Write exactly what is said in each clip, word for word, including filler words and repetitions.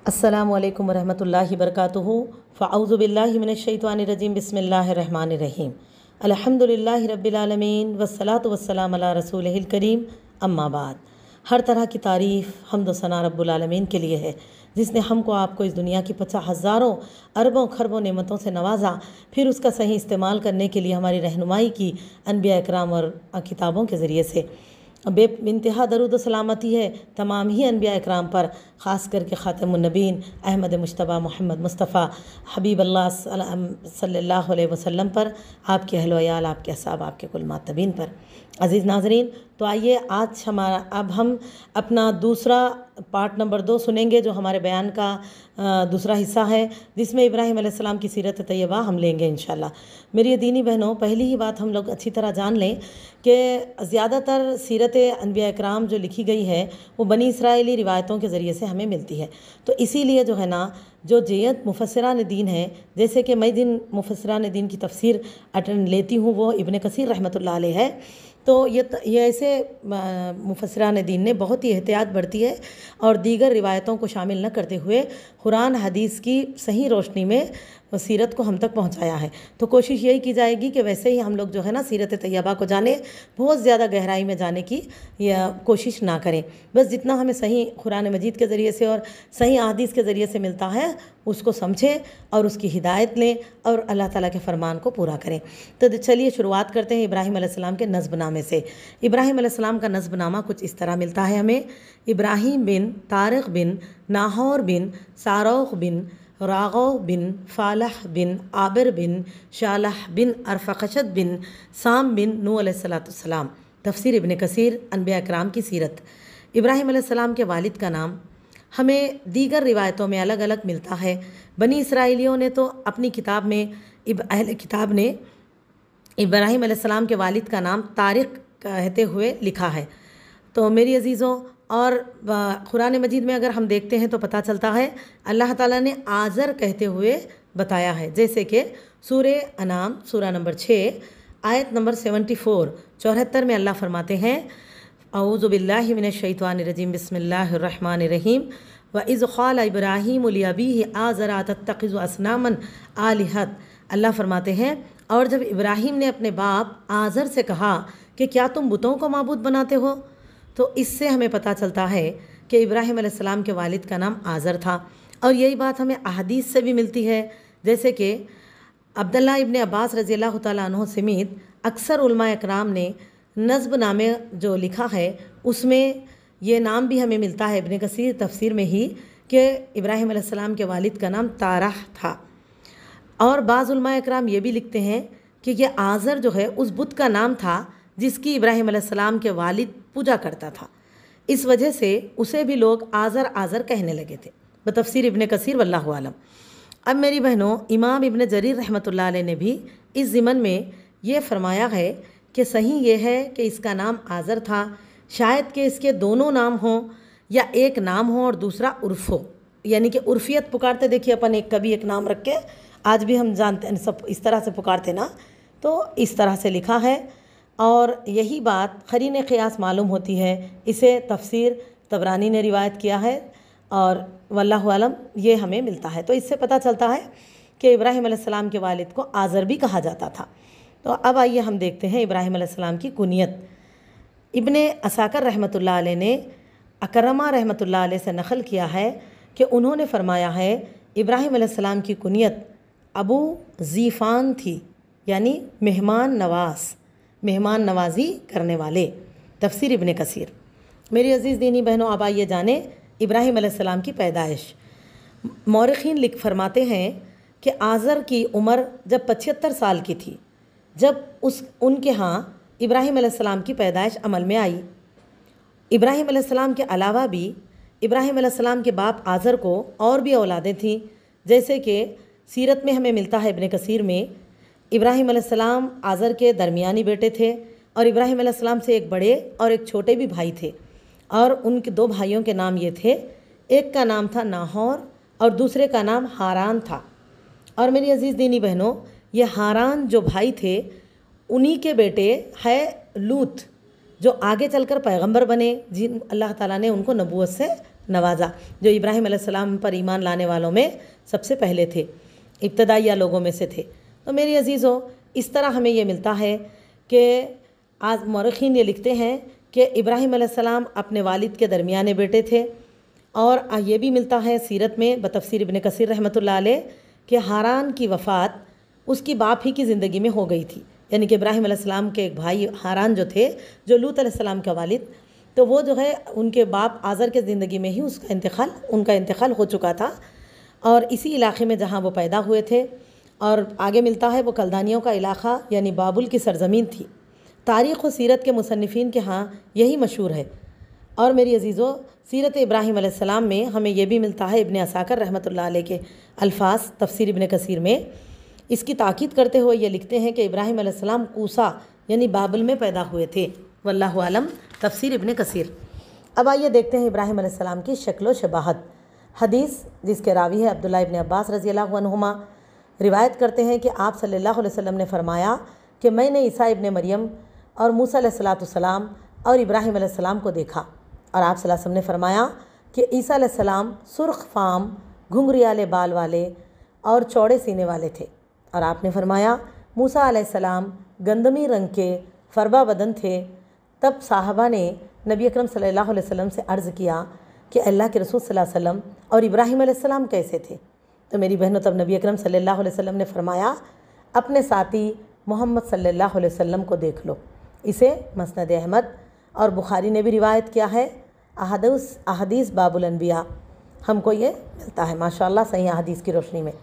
अस्सलामु अलैकुम वरहमतुल्लाहि वबरकातुहू फ़अऊज़ु बिल्लाहि मिनश्शैतानिर्रजीम बिस्मिल्लाहिर्रहमानिर्रहीम अल्हम्दुलिल्लाहि रब्बिल आलमीन वस्सलातु वस्सलामु अला रसूलिहिल करीम अम्मा बाद। हर तरह की तारीफ़ हम्द व सना रब्बुल आलमीन के लिए है, जिसने हमको आपको इस दुनिया की पचास हज़ारों अरबों खरबों नेमतों से नवाजा, फिर उसका सही इस्तेमाल करने के लिए हमारी रहनुमाई की अनबिया इकराम और किताबों के ज़रिए से। बे इंतहा दरूद व सलामती है तमाम ही अनबिया इकराम पर, ख़ास करके ख़ातमुन नबीन अहमद मुश्तबा मोहम्मद मुस्तफ़ा हबीब अल्लाह सल्लल्लाहु अलैहि वसल्लम पर, आपके अहल व अयाल, आपके असहाब, आपके कुल मातबीन पर। अज़ीज़ नाज़रीन, तो आइए आज हमारा अब हम अपना दूसरा पार्ट नंबर दो सुनेंगे, जो हमारे बयान का दूसरा हिस्सा है, जिसमें इब्राहीम अलैहिस्सलाम की सीरत तैयबा हम लेंगे इंशाअल्लाह। मेरी दीनी बहनों, पहली ही बात हम लोग अच्छी तरह जान लें कि ज़्यादातर सीरत अनबिया इकराम जो लिखी गई है वो बनी इसराइली रिवायतों के ज़रिए से हमें मिलती है। तो इसीलिए जो है ना, जो जयत मुफस्सिरान दीन है, जैसे कि मैं जिन मुफस्सिरान दीन की तफसीर अटेंड लेती हूँ वो इब्न कसीर रहमतुल्लाह अलैह है, तो ये ये ऐसे मुफस्सिरान दीन ने बहुत ही एहतियात बरती है और दीगर रिवायतों को शामिल न करते हुए कुरान हदीस की सही रोशनी में सीरत को हम तक पहुंचाया है। तो कोशिश यही की जाएगी कि वैसे ही हम लोग जो है ना सीरत तैयबा को जाने, बहुत ज़्यादा गहराई में जाने की या कोशिश ना करें। बस जितना हमें सही कुरान मजीद के ज़रिए से और सही अहादीस के ज़रिए से मिलता है उसको समझें और उसकी हिदायत लें और अल्लाह ताला के फरमान को पूरा करें। तो चलिए शुरुआत करते हैं इब्राहीम अलैहिस्सलाम के नस्बनामे से। इब्राहीम अलैहिस्सलाम का नस्बनामा कुछ इस तरह मिलता है हमें। इब्राहीम बिन तारिक बिन नाहौर बिन सारौख बिन रागव बिन फालह बिन आबिर बिन शालह बिन अरफखशद बिन साम बिन नूह अलैहिस्सलाम। तफसीर इब्न कसीर अनबिया इकराम की सीरत। इब्राहीम अलैहिस्सलाम के वालिद का नाम हमें दीगर रिवायतों में अलग अलग मिलता है। बनी इसराइलियों ने तो अपनी किताब में, अहले किताब ने इब्राहीम अलैहिस्सलाम के वालिद का नाम तारिक कहते हुए लिखा है। तो मेरी अजीज़ों, और कुरान मजीद में अगर हम देखते हैं तो पता चलता है अल्लाह ताला ने आज़र कहते हुए बताया है, जैसे कि सूरे अनाम सूरा नंबर छः आयत नंबर सेवेंटी फोर चौहत्तर में अल्लाह फरमाते हैं, औज़ु बिल्लाहि मिनश्शैतानिर्रजीम बिस्मिल्लाहिर्रहमानिर्रहीम व इज़ क़ाल इब्राहीम लिअबीहि आज़रा तत्तख़िज़ु असनामन आलिहत। अल्लाह फरमाते हैं, और जब इब्राहीम ने अपने बाप आज़र से कहा कि क्या तुम बुतों को माबूद बनाते हो, तो इससे हमें पता चलता है कि इब्राहीम अलैहिस्सलाम के वालिद का नाम आज़र था। और यही बात हमें अहादीस से भी मिलती है, जैसे कि अब्दुल्लाह इब्न अब्बास रज़ियल्लाहु तआला अन्हु समेत अक्सर उलमा इकराम ने नस्ब नामे जो लिखा है उसमें ये नाम भी हमें मिलता है इब्न कसीर तफसीर में ही, कि इब्राहीम अलैहिस्सलाम के वालिद का नाम तारह था। और बाज़ उलमा इकराम ये भी लिखते हैं कि ये आज़र जो है उस बुत का नाम था जिसकी इब्राहीम अलैहिस्सलाम के वालिद पूजा करता था, इस वजह से उसे भी लोग आज़र आज़र कहने लगे थे। बतफसीर इब्न कसीर वल्लाहु आलम। अब मेरी बहनों, इमाम इब्न जरीर रहमतुल्लाह अलैह ने भी इस ज़िमन में ये फरमाया है कि सही ये है कि इसका नाम आज़र था, शायद कि इसके दोनों नाम हों या एक नाम हो और दूसरा उर्फ़ हो, यानी कि उर्फियत पुकारते। देखिए अपन एक कभी एक नाम रख के, आज भी हम जानते हैं सब इस तरह से पुकारते ना, तो इस तरह से लिखा है। और यही बात क़रीन क़ियास मालूम होती है, इसे तफसीर तबरानी ने रिवायत किया है और वल्लाहु आलम ये हमें मिलता है। तो इससे पता चलता है कि इब्राहीम अलैहिस्सलाम के वालिद को आज़र भी कहा जाता था। तो अब आइए हम देखते हैं इब्राहीम अलैहिस्सलाम की कुनियत। इब्ने असाकर रहमतुल्लाह अलैह ने अकरमा रहमतुल्लाह अलैह से नक़ल किया है कि उन्होंने फरमाया है इब्राहीम अलैहिस्सलाम की कुनियत अबू ज़ीफ़ान थी, यानी मेहमान नवाज़, मेहमान नवाजी करने वाले। तफसीर इब्न कसीर। मेरी अज़ीज़ दीनी बहनों, अब आइए जाने इब्राहीम अलैहिस्सलाम की पैदाइश। मौरख़ीन लिख फरमाते हैं कि आज़र की उम्र जब पचहत्तर साल की थी, जब उस उनके यहाँ इब्राहीम अलैहिस्सलाम की पैदाइश अमल में आई। इब्राहीम अलैहिस्सलाम के अलावा भी इब्राहीम अलैहिस्सलाम के बाप आज़र को और भी औलादें थीं, जैसे कि सीरत में हमें मिलता है इब्न कसीर में, इब्राहीम अलैहिस्सलाम आज़र के दरमियानी बेटे थे और इब्राहीम अलैहिस्सलाम से एक बड़े और एक छोटे भी भाई थे, और उनके दो भाइयों के नाम ये थे, एक का नाम था नाहौर और दूसरे का नाम हारान था। और मेरी अज़ीज़ दीनी बहनों, ये हारान जो भाई थे उन्हीं के बेटे है लूत, जो आगे चलकर पैगंबर बने, जिन अल्लाह ताला ने उनको नबूवत से نوازا، جو ابراہیم علیہ السلام پر ایمان لانے والوں میں سب سے پہلے تھے، ابتدائیہ لوگوں میں سے تھے۔ تو میری عزیزوں، اس طرح ہمیں یہ ملتا ہے کہ آج مورخین یہ لکھتے ہیں کہ ابراہیم علیہ السلام اپنے والد کے درمیانے بیٹے تھے، اور یہ بھی ملتا ہے سیرت میں بتفسیر ابن کثیر رحمۃ اللہ علیہ کہ ہاران کی وفات اس کی باپ ہی کی زندگی میں ہو گئی تھی، یعنی کہ ابراہیم علیہ السلام کے ایک بھائی ہاران جو تھے، جو لوط علیہ السلام کا والد، تو وہ جو ہے ان کے باپ آزر کے زندگی میں ہی اس کا انتقال ان کا انتقال ہو چکا تھا، اور اسی علاقے میں جہاں وہ پیدا ہوئے تھے، اور آگے ملتا ہے وہ کلدانیوں کا علاقہ یعنی بابل کی سرزمین تھی۔ تاریخ و سیرت کے مصنفین کے ہاں یہی مشہور ہے۔ اور میری عزیزوں، سیرت ابراہیم علیہ السلام میں ہمیں یہ بھی ملتا ہے، ابن عساکر رحمۃ اللہ علیہ کے الفاظ تفسیر ابن کثیر میں اس کی تاکید کرتے ہوئے یہ لکھتے ہیں کہ ابراہیم علیہ السلام کوسا یعنی بابل میں پیدا ہوئے تھے، واللہ عالم، تفسیر ابن کثیر۔ اب آئیے دیکھتے ہیں ابراہیم علیہ السلام کی شکل و شباہت۔ حدیث جس کے راوی ہے عبداللہ ابن عباس رضی اللہ عنہما، روایت کرتے ہیں کہ آپ صلی اللہ علیہ وسلم نے فرمایا کہ میں نے عیسیٰ ابن مریم اور موسیٰ علیہ الصلاۃ والسلام اور ابراہیم علیہ السلام کو دیکھا، اور آپ صلی اللہ علیہ وسلم نے فرمایا کہ عیسیٰ علیہ السلام سرخ فام، گھنگریالے بال والے اور چوڑے سینے والے تھے، اور آپ نے فرمایا موسیٰ علیہ السلام گندمی رنگ کے فربا بدن تھے۔ تب صحابہ نے نبی اکرم صلی اللہ علیہ وسلم سے عرض کیا کہ اللہ کے رسول صلی اللہ علیہ وسلم اور ابراہیم علیہ السلام کیسے تھے؟ تو میری بہنوں، تب نبی اکرم صلی اللہ علیہ وسلم نے فرمایا اپنے ساتھی محمد صلی اللہ علیہ وسلم کو دیکھ لو۔ اسے مسند احمد اور بخاری نے بھی روایت کیا ہے۔ احادیث احادیث باب الانبیاء ہم کو یہ ملتا ہے ماشاءاللہ صحیح احادیث کی روشنی میں۔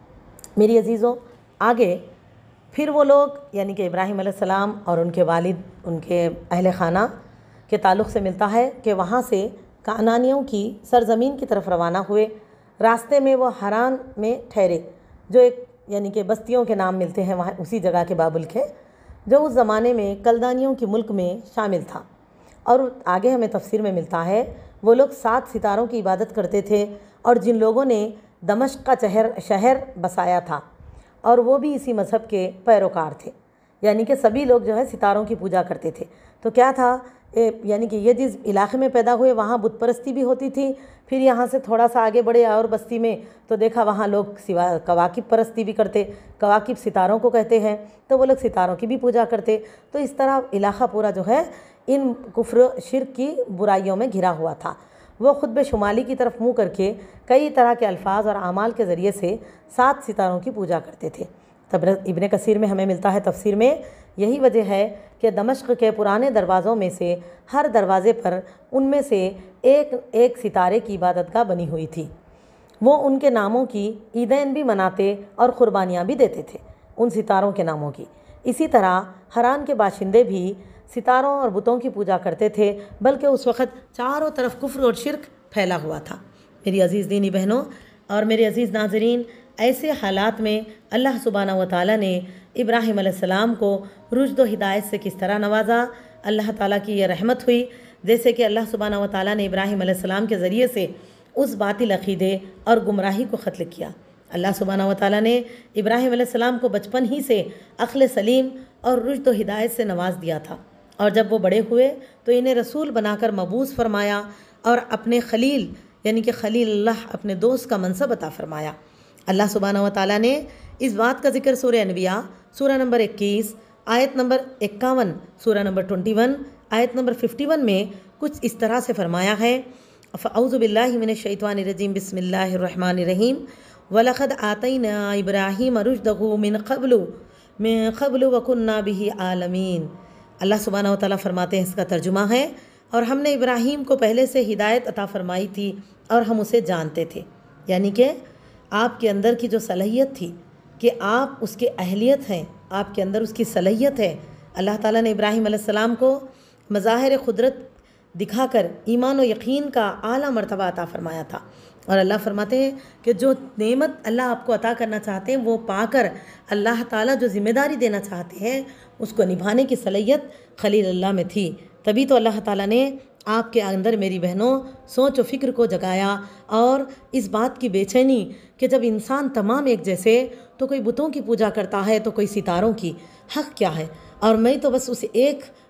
میری عزیزوں، آگے پھر وہ لوگ یعنی کہ ابراہیم علیہ السلام اور ان کے والد، ان کے اہل خانہ کے تعلق سے ملتا ہے کہ وہاں سے کعنانیوں کی سرزمین کی طرف روانہ ہوئے۔ راستے میں وہ ہران میں ٹھہرے، جو ایک یعنی کہ بستیوں کے نام ملتے ہیں وہاں اسی جگہ کے بابل کے، جو اس زمانے میں کلدانیوں کی ملک میں شامل تھا۔ اور آگے ہمیں تفسیر میں ملتا ہے وہ لوگ سات ستاروں کی عبادت کرتے تھے، اور جن لوگوں نے دمشق کا شہر شہر بسایا تھا، اور وہ بھی اسی مذہب کے پیروکار تھے، یعنی کہ سبھی لوگ جو ہے ستاروں کی پوجا کرتے تھے۔ تو کیا تھا، یعنی کہ یہ جس علاقے میں پیدا ہوئے وہاں بت پرستی بھی ہوتی تھی۔ پھر یہاں سے تھوڑا سا آگے بڑھے اور بستی میں تو دیکھا وہاں لوگ سوا کواکب پرستی بھی کرتے، کواکب ستاروں کو کہتے ہیں، تو وہ لوگ ستاروں کی بھی پوجا کرتے۔ تو اس طرح علاقہ پورا جو ہے ان کفر شرک کی برائیوں میں گھرا ہوا تھا۔ وہ خطب شمالی کی طرف منہ کر کے کئی طرح کے الفاظ اور اعمال کے ذریعے سے سات ستاروں کی پوجا کرتے تھے۔ تب ابن کثیر میں ہمیں ملتا ہے تفسیر میں یہی وجہ ہے کہ دمشق کے پرانے دروازوں میں سے ہر دروازے پر ان میں سے ایک ایک ستارے کی عبادت گاہ بنی ہوئی تھی۔ وہ ان کے ناموں کی عیدین بھی مناتے اور قربانیاں بھی دیتے تھے ان ستاروں کے ناموں کی۔ اسی طرح ہران کے باشندے بھی ستاروں اور بتوں کی پوجا کرتے تھے، بلکہ اس وقت چاروں طرف کفر اور شرک پھیلا ہوا تھا۔ میری عزیز دینی بہنوں اور میرے عزیز ناظرین، ایسے حالات میں اللہ سبحانہ و تعالیٰ نے ابراہیم علیہ السلام کو رشد و ہدایت سے کس طرح نوازا۔ اللہ تعالیٰ کی یہ رحمت ہوئی جیسے کہ اللہ سبحانہ و تعالیٰ نے ابراہیم علیہ السلام کے ذریعے سے اس باطل عقیدے اور گمراہی کو ختم کیا۔ اللہ سبحانہ و تعالیٰ نے ابراہیم علیہ السلام کو بچپن ہی سے عقل سلیم اور رشد و ہدایت سے نواز دیا تھا، اور جب وہ بڑے ہوئے تو انہیں رسول بنا کر مبعوث فرمایا اور اپنے خلیل یعنی کہ خلیل اللہ اپنے دوست کا منصب عطا فرمایا۔ اللہ سبحانہ و تعالیٰ نے اس بات کا ذکر سورہ انبیاء سورہ نمبر اکیس آیت نمبر اکاون، سورہ نمبر اکیس آیت نمبر اکاون میں کچھ اس طرح سے فرمایا ہے، فاعوذ باللہ من الشیطان الرجیم، بسم اللہ الرحمن الرحیم، وَلَقَدْ آتَيْنَا إِبْرَاهِيمَ رُشْدَهُ مِنْ قَبْلُ مِنْ قَبْلُ وَكُنَّا بِهِ عَالَمِينَ۔ اللہ سبحانہ و تعالیٰ فرماتے ہیں، اس کا ترجمہ ہے، اور ہم نے ابراہیم کو پہلے سے ہدایت عطا فرمائی تھی اور ہم اسے جانتے تھے، یعنی کہ آپ کے اندر کی جو صلاحیت تھی کہ آپ اس کے اہلیت ہیں، آپ کے اندر اس کی صلاحیت ہے۔ اللہ تعالیٰ نے ابراہیم علیہ السلام کو مظاہر قدرت دکھا کر ایمان و یقین کا اعلیٰ مرتبہ عطا فرمایا تھا، اور اللہ فرماتے ہیں کہ جو نعمت اللہ آپ کو عطا کرنا چاہتے ہیں وہ پا کر اللہ تعالیٰ جو ذمہ داری دینا چاہتے ہیں اس کو نبھانے کی صلاحیت خلیل اللہ میں تھی۔ تبھی تو اللہ تعالیٰ نے آپ کے اندر میری بہنوں سوچ و فکر کو جگایا، اور اس بات کی بے چینی کہ جب انسان تمام ایک جیسے تو کوئی بتوں کی پوجا کرتا ہے تو کوئی ستاروں کی، حق کیا ہے؟ اور میں تو بس اس ایک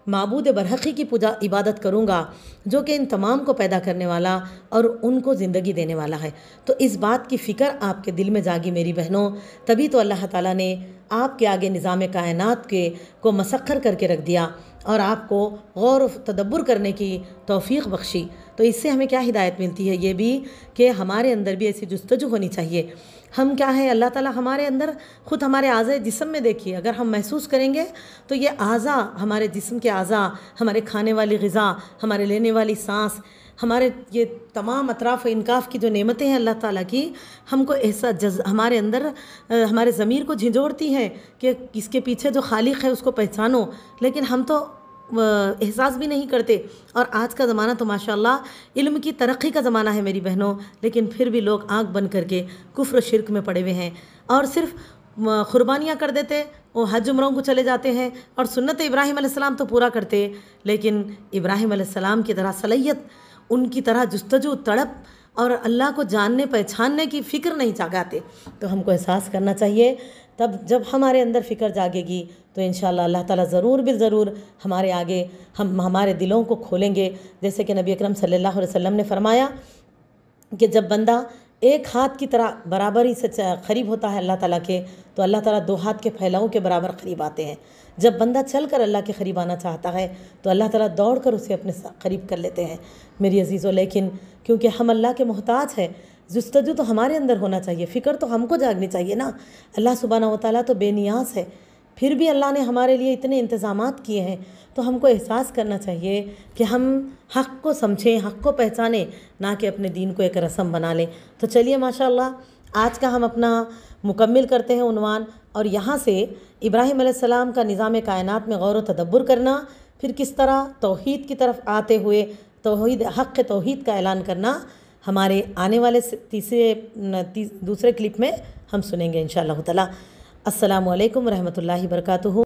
معبود برحقی کی پوجا عبادت کروں گا جو کہ ان تمام کو پیدا کرنے والا اور ان کو زندگی دینے والا ہے۔ تو اس بات کی فکر آپ کے دل میں جاگی میری بہنوں، تبھی تو اللہ تعالیٰ نے آپ کے آگے نظام کائنات کے کو مسخر کر کے رکھ دیا اور آپ کو غور و تدبر کرنے کی توفیق بخشی۔ تو اس سے ہمیں کیا ہدایت ملتی ہے؟ یہ بھی کہ ہمارے اندر بھی ایسی جستجو ہونی چاہیے۔ ہم کیا ہے، اللہ تعالیٰ ہمارے اندر خود ہمارے اعضاء جسم میں دیکھیے، اگر ہم محسوس کریں گے تو یہ اعضاء، ہمارے جسم کے اعضاء، ہمارے کھانے والی غذا، ہمارے لینے والی سانس، ہمارے یہ تمام اطراف و انکاف کی جو نعمتیں ہیں اللہ تعالیٰ کی، ہم کو احساس جز ہمارے اندر ہمارے ضمیر کو جھنجھوڑتی ہیں کہ اس کے پیچھے جو خالق ہے اس کو پہچانو، لیکن ہم تو احساس بھی نہیں کرتے۔ اور آج کا زمانہ تو ماشاءاللہ علم کی ترقی کا زمانہ ہے میری بہنوں، لیکن پھر بھی لوگ آنکھ بند کر کے کفر و شرک میں پڑے ہوئے ہیں اور صرف قربانیاں کر دیتے، وہ حج عمروں کو چلے جاتے ہیں اور سنت ابراہیم علیہ السلام تو پورا کرتے، لیکن ابراہیم علیہ السلام کی طرح صلاحیت، ان کی طرح جستجو، تڑپ اور اللہ کو جاننے پہچاننے کی فکر نہیں جاگاتے۔ تو ہم کو احساس کرنا چاہیے، تب جب ہمارے اندر فکر جاگے گی تو انشاءاللہ اللہ تعالیٰ ضرور بالضرور ہمارے آگے ہم ہمارے دلوں کو کھولیں گے۔ جیسے کہ نبی اکرم صلی اللہ علیہ وسلم نے فرمایا کہ جب بندہ ایک ہاتھ کی طرح برابری سے قریب ہوتا ہے اللہ تعالیٰ کے، تو اللہ تعالیٰ دو ہاتھ کے پھیلاؤں کے برابر قریب آتے ہیں۔ جب بندہ چل کر اللہ کے قریب آنا چاہتا ہے تو اللہ تعالیٰ دوڑ کر اسے اپنے قریب کر لیتے ہیں میری عزیزوں۔ لیکن کیونکہ ہم اللہ کے محتاج ہیں، جستجو تو ہمارے اندر ہونا چاہیے، فکر تو ہم کو جاگنی چاہیے نا۔ اللہ سبحانہ و تعالیٰ تو بے نیاز ہے، پھر بھی اللہ نے ہمارے لیے اتنے انتظامات کیے ہیں، تو ہم کو احساس کرنا چاہیے کہ ہم حق کو سمجھیں، حق کو پہچانیں، نہ کہ اپنے دین کو ایک رسم بنا لیں۔ تو چلیے ماشاءاللہ آج کا ہم اپنا مکمل کرتے ہیں عنوان، اور یہاں سے ابراہیم علیہ السلام کا نظام کائنات میں غور و تدبر کرنا، پھر کس طرح توحید کی طرف آتے ہوئے توحید حق توحید کا اعلان کرنا، ہمارے آنے والے تیسرے دوسرے کلپ میں ہم سنیں گے انشاءاللہ تعالی۔ السلام علیکم ورحمۃ اللہ وبرکاتہ۔